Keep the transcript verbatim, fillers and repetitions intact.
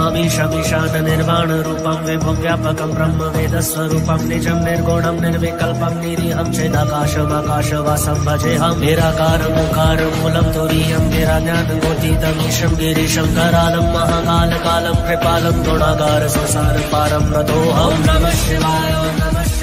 नमामीशमीशान निर्वाण रूपं विभुं व्यापकं ब्रह्म वेदस्वरूपं निजं निर्गुणं निर्विकल्पं निरीहं चेदाकाशमाकाशवासं भजेऽहं निराकारमुकार मूलं तुरीयं निराज्ञानगोतीतमीशं गिरीशं करालं महाकालकालं कृपालं गुणागार संसार पारं नतोऽहं। नमः शिवाय नमः